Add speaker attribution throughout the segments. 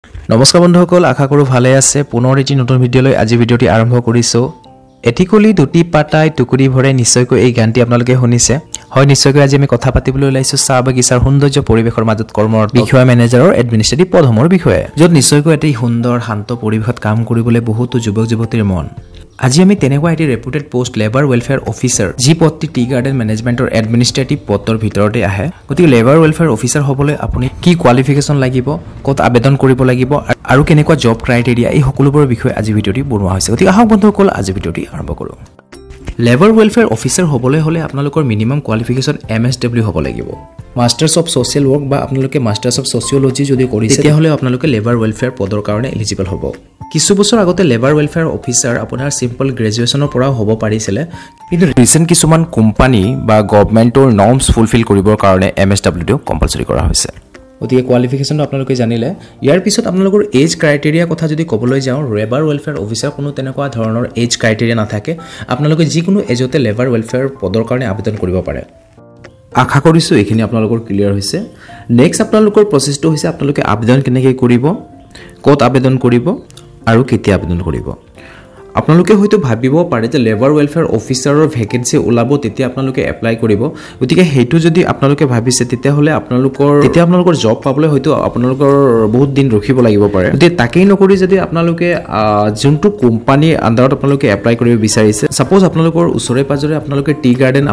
Speaker 1: নমস্কাৰ বন্ধুসকল, আশা কৰোঁ ভালে আছে। পুনৰ এটি নতুন ভিডিঅ'লৈ আজি ভিডিঅ'টি আৰম্ভ কৰিছোঁ। এটিকলি দুটি পাতাই টুকুৰি ভৰে, নিশ্চয়কৈ এই গানটি আপোনালোকে শুনিছে। হয়, নিশ্চয়কৈ আজি আমি কথা পাতিবলৈ ওলাইছোঁ চাহ বাগিচাৰ সৌন্দৰ্য পৰিৱেশৰ মাজত কৰ্মৰত বিষয়া মেনেজাৰৰ এডমিনিষ্ট্ৰেটিভ পদসমূহৰ বিষয়ে, য'ত নিশ্চয়কৈ এটি সুন্দৰ শান্ত পৰিৱেশত কাম কৰিবলৈ বহুতো যুৱক যুৱতীৰ মন। আজি আমি তেনেকুৱা এটি reputed post labour welfare officer, যি পদটি টি গাৰ্ডেন মেনেজমেণ্টৰ এডমিনিষ্ট্ৰেটিভ পদৰ ভিতৰতে আহে। গতিকে লেবাৰ ৱেলফেয়াৰ অফিচাৰ হ'বলৈ আপুনি কি কোৱালিফিকেশ্যন লাগিব, ক'ত আবেদন কৰিব লাগিব আৰু কেনেকুৱা জব ক্ৰাইটেৰিয়া, এই সকলোবোৰৰ বিষয়ে আজি ভিডিঅ'টি বনোৱা হৈছে। গতিকে আহক বন্ধুসকল আজি ভিডিঅ'টি আৰম্ভ কৰোঁ। লেবাৰ ৱেলফেয়াৰ অফিচাৰ হ'বলৈ হ'লে আপোনালোকৰ মিনিমাম কোৱালিফিকেশ্যন MSW হ'ব লাগিব। মাষ্টাৰ্ছ অফ ছ'চিয়েল ৱৰ্ক বা আপোনালোকে মাষ্টাৰ্ছ অফ ছ'চিয়'লজি যদি কৰিছে, তেতিয়াহ'লে আপোনালোকে লেবাৰ ৱেলফেয়াৰ পদৰ কাৰণে এলিজিবল হ'ব। কিছু বছৰ আগতে লেবাৰ ৱেলফেয়াৰ অফিচাৰ আপোনাৰ চিম্পল গ্ৰেজুৱেশ্যনৰ পৰাও হ'ব পাৰিছিলে, কিন্তু ৰিচেণ্ট কিছুমান কোম্পানী বা গভমেণ্টৰ নৰ্মছ ফুলফিল কৰিবৰ কাৰণে MSWটো কম্পালচৰি কৰা হৈছে। গতিকে কোৱালিফিকেশ্যনটো আপোনালোকে জানিলে। ইয়াৰ পিছত আপোনালোকৰ এজ ক্ৰাইটেৰিয়াৰ কথা যদি ক'বলৈ যাওঁ, লেবাৰ ৱেলফেয়াৰ অফিচাৰ কোনো তেনেকুৱা ধৰণৰ এজ ক্ৰাইটেৰিয়া নাথাকে। আপোনালোকে যিকোনো এজতে লেবাৰ ৱেলফেয়াৰ পদৰ কাৰণে আবেদন কৰিব পাৰে। আশা কৰিছোঁ এইখিনি আপোনালোকৰ ক্লিয়াৰ হৈছে। নেক্সট আপোনালোকৰ প্ৰচেছটো হৈছে আপোনালোকে আবেদন কেনেকৈ কৰিব, ক'ত আবেদন কৰিব আৰু কেতিয়া আবেদন কৰিব। আপোনালোকে হয়তো ভাবিব পাৰে যে লেবাৰ ৱেলফেয়াৰ অফিচাৰৰ ভেকেঞ্চি ওলাব, তেতিয়া আপোনালোকে এপ্লাই কৰিব। গতিকে সেইটো যদি আপোনালোকে ভাবিছে, তেতিয়াহ'লে আপোনালোকৰ জব পাবলৈ হয়তো আপোনালোকৰ বহুত দিন ৰখিব লাগিব পাৰে। গতিকে তাকেই নকৰি যদি আপোনালোকে যোনটো কোম্পানীৰ আণ্ডাৰত আপোনালোকে এপ্লাই কৰিব বিচাৰিছে, ছাপ'জ আপোনালোকৰ ওচৰে পাজৰে আপোনালোকে টি গাৰ্ডেন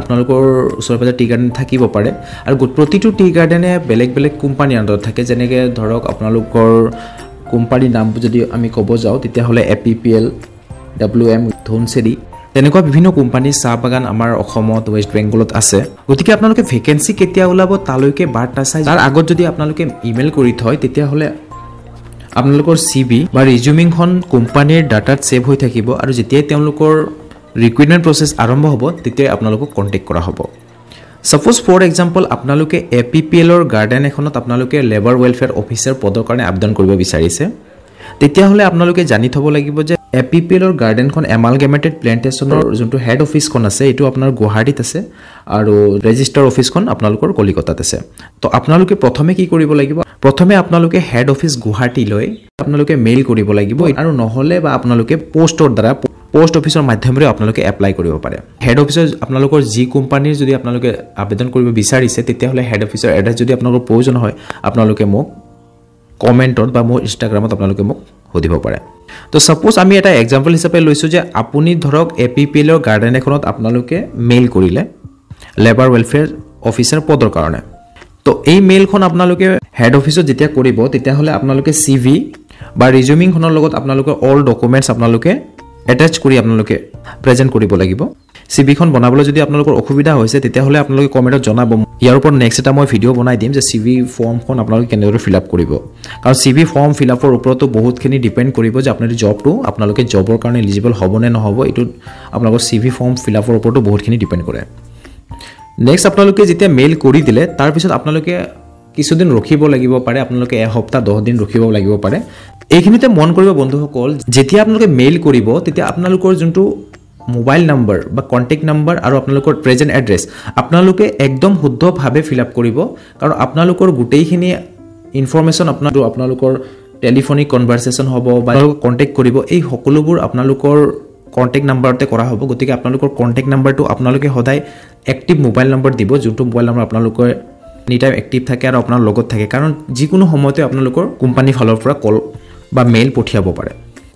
Speaker 1: থাকিব পাৰে, আৰু প্ৰতিটো টি গাৰ্ডেনে বেলেগ বেলেগ কোম্পানীৰ আণ্ডাৰত থাকে। যেনেকৈ ধৰক আপোনালোকৰ কোম্পানীৰ নাম যদি আমি ক'ব যাওঁ, তেতিয়াহ'লে APPL, WM, ধনচেৰি, তেনেকুৱা বিভিন্ন কোম্পানীৰ চাহ বাগান আমাৰ অসমত, ৱেষ্ট বেংগলত আছে। গতিকে আপোনালোকে ভেকেঞ্চি কেতিয়া ওলাব তালৈকে বাট নাচাই, তাৰ আগত যদি আপোনালোকে ইমেইল কৰি থয়, তেতিয়াহ'লে আপোনালোকৰ CV বা ৰিজিউমিংখন কোম্পানীৰ ডাটাত ছেভ হৈ থাকিব, আৰু যেতিয়াই তেওঁলোকৰ ৰিক্ৰুইটমেণ্ট প্ৰচেছ আৰম্ভ হ'ব, তেতিয়াই আপোনালোকক কণ্টেক্ট কৰা হ'ব। ছাপ'জ ফৰ এক্সাম্পল আপোনালোকে APPLৰ গাৰ্ডেন এখনত আপোনালোকে লেবাৰ ৱেলফেয়াৰ অফিচাৰ পদৰ কাৰণে আবেদন কৰিব বিচাৰিছে, তেতিয়াহ'লে আপোনালোকে জানি থ'ব লাগিব যে APPLৰ গাৰ্ডেনখন এমালগেমেটেড প্লেণ্টেশ্যনৰ যোনটো হেড অফিচখন আছে, এইটো আপোনাৰ গুৱাহাটীত আছে, আৰু ৰেজিষ্টাৰ অফিচখন আপোনালোকৰ কলিকতাত আছে। তো আপোনালোকে প্ৰথমে কি কৰিব লাগিব, প্ৰথমে আপোনালোকে হেড অফিচ গুৱাহাটীলৈ আপোনালোকে মেইল কৰিব লাগিব, আৰু নহ'লে বা আপোনালোকে পোষ্ট অফিচৰ মাধ্যমেৰে আপোনালোকে এপ্লাই কৰিব পাৰে। হেড অফিচৰ আপোনালোকৰ যি কোম্পানীৰ যদি আপোনালোকে আবেদন কৰিব বিচাৰিছে, তেতিয়াহ'লে হেড অফিচৰ এড্ৰেছ যদি আপোনালোকৰ প্ৰয়োজন হয়, আপোনালোকে মোক কমেণ্টত বা মোৰ ইনষ্টাগ্ৰামত আপোনালোকে মোক সুধিব পাৰে। তো ছাপ'জ আমি এটা এক্সাম্পল হিচাপে লৈছোঁ যে আপুনি ধৰক APPLৰ গাৰ্ডেন এখনত আপোনালোকে মেইল কৰিলে লেবাৰ ৱেলফেয়াৰ অফিচাৰ পদৰ কাৰণে। তো এই মেইলখন আপোনালোকে হেড অফিচত যেতিয়া কৰিব, তেতিয়াহ'লে আপোনালোকে CV বা ৰিজিউমিংখনৰ লগত আপোনালোকৰ অল ডকুমেণ্টছ আপোনালোকে এটাচ কৰি আপোনালোকে প্ৰেজেণ্ট কৰিব লাগিব। CVখন বনাবলৈ যদি আপোনালোকৰ অসুবিধা হৈছে, তেতিয়াহ'লে আপোনালোকে কমেণ্টত জনাব। ইয়াৰ ওপৰত নেক্সট এটা মই ভিডিঅ' বনাই দিম যে CV ফৰ্মখন আপোনালোকে কেনেদৰে ফিল আপ কৰিব, কাৰণ CV ফৰ্ম ফিল আপৰ ওপৰতো বহুতখিনি ডিপেণ্ড কৰিব যে আপোনাৰ আপোনালোকে জবৰ কাৰণে এলিজিবল হ'ব নে নহ'ব। এইটো আপোনালোকৰ CV ফৰ্ম ফিল আপৰ ওপৰতো বহুতখিনি ডিপেণ্ড কৰে। নেক্সট আপোনালোকে যেতিয়া মেইল কৰি দিলে, তাৰপিছত আপোনালোকে কিছুদিন ৰখিব লাগিব পাৰে, আপোনালোকে এসপ্তাহ 10 দিন ৰখিব লাগিব পাৰে। এইখিনিতে মন কৰিব বন্ধুসকল, যেতিয়া আপোনালোকে মেইল কৰিব, তেতিয়া আপোনালোকৰ যোনটো মোবাইল নম্বৰ বা কণ্টেক্ট নম্বৰ আৰু আপোনালোকৰ প্ৰেজেণ্ট এড্ৰেছ আপোনালোকে একদম শুদ্ধভাৱে ফিল আপ কৰিব, কাৰণ আপোনালোকৰ গোটেইখিনি ইনফৰ্মেশ্যন আপোনালোকৰ টেলিফোনিক কনভাৰচেশ্যন হ'ব বা কণ্টেক্ট কৰিব, এই সকলোবোৰ আপোনালোকৰ কণ্টেক্ট নাম্বাৰতে কৰা হ'ব। গতিকে আপোনালোকৰ কণ্টেক্ট নাম্বাৰটো আপোনালোকে সদায় এক্টিভ মোবাইল নম্বৰ দিব, যোনটো মোবাইল নম্বৰ আপোনালোকৰ এনি টাইম এক্টিভ থাকে আৰু আপোনাৰ লগত থাকে, কাৰণ যিকোনো সময়তে আপোনালোকৰ কোম্পানীৰ ফালৰ পৰা কল বা মেইল পঠিয়াব পাৰে।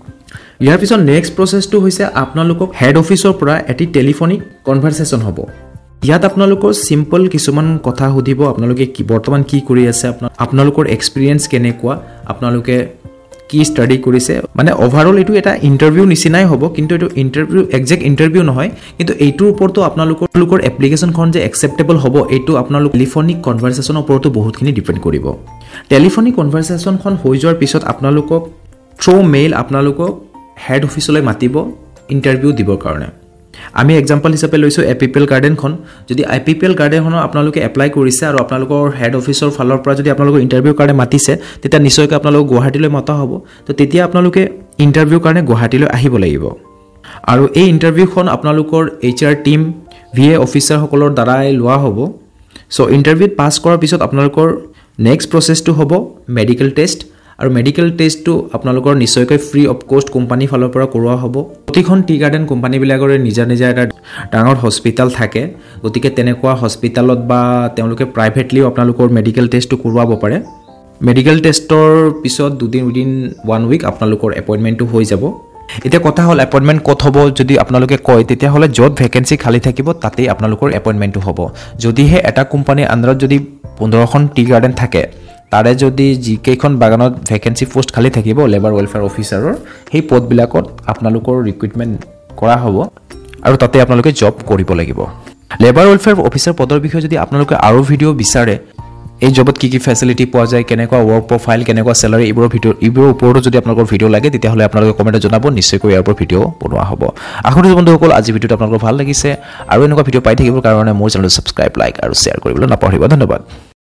Speaker 1: ইয়াৰ পিছত নেক্সট প্ৰচেছটো হৈছে আপোনালোকক হেড অফিচৰ পৰা এটি টেলিফোনিক কনভাৰচেশ্যন হ'ব। ইয়াত আপোনালোকৰ চিম্পল কিছুমান কথা সুধিব, আপোনালোকে বৰ্তমান কি কৰি আছে, আপোনালোকৰ এক্সপিৰিয়েঞ্চ কেনেকুৱা, আপোনালোকে কি ষ্টাডি কৰিছে, মানে অভাৰঅল এইটো এটা ইণ্টাৰভিউ নিচিনাই হ'ব, কিন্তু এইটো একজেক্ট ইণ্টাৰভিউ নহয়। কিন্তু এইটোৰ ওপৰতো আপোনালোকৰ এপ্লিকেশ্যনখন যে একচেপ্টেবল হ'ব, এইটো আপোনালোক টেলিফোনিক কনভাৰচেশ্যনৰ ওপৰতো বহুতখিনি ডিপেণ্ড কৰিব। টেলিফোনিক কনভাৰচেশ্যনখন হৈ যোৱাৰ পিছত আপোনালোকক থ্ৰু মেইল আপোনালোকক হেড অফিচলৈ মাতিব ইণ্টাৰভিউ দিবৰ কাৰণে। আমি এক্সাম্পল হিচাপে লৈছোঁ APPL গাৰ্ডেনখন। যদি APPL গাৰ্ডেনখনৰ আপোনালোকে এপ্লাই কৰিছে আৰু আপোনালোকৰ হেড অফিচৰ ফালৰ পৰা যদি আপোনালোকৰ ইণ্টাৰভিউৰ কাৰণে মাতিছে, তেতিয়া নিশ্চয়কৈ আপোনালোকক গুৱাহাটীলৈ মতা হ'ব। তো তেতিয়া আপোনালোকে ইণ্টাৰভিউৰ কাৰণে গুৱাহাটীলৈ আহিব লাগিব, আৰু এই ইণ্টাৰভিউখন আপোনালোকৰ HR টিম VA অফিচাৰসকলৰ দ্বাৰাই লোৱা হ'ব। চ' ইণ্টাৰভিউত পাছ কৰাৰ পিছত আপোনালোকৰ নেক্সট প্ৰচেছটো হ'ব মেডিকেল টেষ্ট আৰু মেডিকেল টেষ্টটো আপোনালোকৰ নিশ্চয়কৈ ফ্ৰী অফ কষ্ট কোম্পানী ফালৰ পৰা কৰোৱা হ'ব প্ৰতিখন টি গাৰ্ডেন কোম্পানীবিলাকৰে নিজা নিজা এটা ডাঙৰ হস্পিটেল থাকে গতিকে তেনেকুৱা হস্পিটেলত বা তেওঁলোকে প্ৰাইভেটলিও আপোনালোকৰ মেডিকেল টেষ্টটো কৰোৱাব পাৰে মেডিকেল টেষ্টৰ পিছত দুদিন উইদিন 1 উইক আপোনালোকৰ এপইণ্টমেণ্টটো হৈ যাব এতিয়া কথা হ'ল এপইণ্টমেণ্ট ক'ত হ'ব যদি আপোনালোকে কয় তেতিয়াহ'লে য'ত ভেকেঞ্চি খালী থাকিব তাতেই আপোনালোকৰ এপইণ্টমেণ্টটো হ'ব যদিহে এটা কোম্পানীৰ আণ্ডাৰত যদি 15খন টি গাৰ্ডেন থাকে তাৰে যদি যিকেইখন বাগানত ভেকেঞ্চি পোষ্ট খালী থাকিব লেবাৰ ৱেলফেয়াৰ অফিচাৰৰ সেই পদবিলাকত আপোনালোকৰ ৰিক্ৰুইটমেণ্ট কৰা হ'ব আৰু তাতে আপোনালোকে জব কৰিব লাগিব লেবাৰ ৱেলফেয়াৰ অফিচাৰ পদৰ বিষয়ে যদি আপোনালোকে আৰু ভিডিঅ' বিচাৰে এই জবত কি ফেচিলিটি পোৱা যায় কেনেকুৱা ৱৰ্ক প্ৰফাইল কেনেকুৱা চেলাৰী এইবোৰৰ ওপৰতো যদি আপোনালোকৰ ভিডিঅ' লাগে তেতিয়াহ'লে আপোনালোকে কমেণ্টত জনাব নিশ্চয়কৈ ইয়াৰ ওপৰত ভিডিঅ' বনোৱা হ'ব আশা কৰিছোঁ বন্ধুসকল আজি ভিডিঅ'টো আপোনালোকৰ ভাল লাগিছে আৰু এনেকুৱা ভিডিঅ' পাই থাকিবৰ কাৰণে মোৰ চেনেলটো ছাবস্ক্ৰাইব লাইক আৰু শ্বেয়াৰ কৰিবলৈ নাপাহৰিব ধন্যবাদ